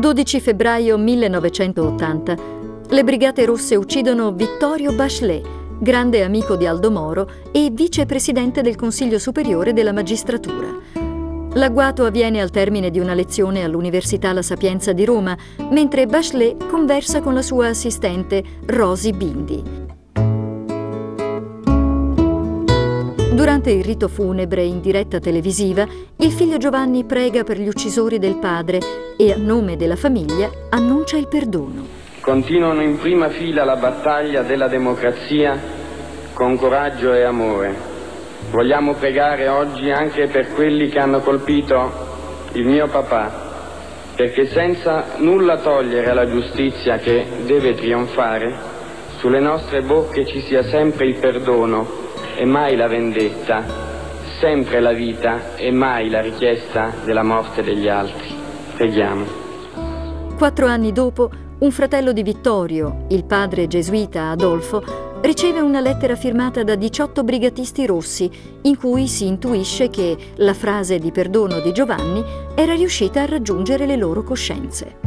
12 febbraio 1980. Le Brigate Rosse uccidono Vittorio Bachelet, grande amico di Aldo Moro e vicepresidente del Consiglio Superiore della Magistratura. L'agguato avviene al termine di una lezione all'Università La Sapienza di Roma, mentre Bachelet conversa con la sua assistente Rosy Bindi. Durante il rito funebre in diretta televisiva, il figlio Giovanni prega per gli uccisori del padre e a nome della famiglia annuncia il perdono. Continuano in prima fila la battaglia della democrazia con coraggio e amore. Vogliamo pregare oggi anche per quelli che hanno colpito il mio papà, perché senza nulla togliere alla giustizia che deve trionfare, sulle nostre bocche ci sia sempre il perdono e mai la vendetta, sempre la vita e mai la richiesta della morte degli altri. Preghiamo. 4 anni dopo, un fratello di Vittorio, il padre gesuita Adolfo, riceve una lettera firmata da 18 brigatisti rossi in cui si intuisce che la frase di perdono di Giovanni era riuscita a raggiungere le loro coscienze.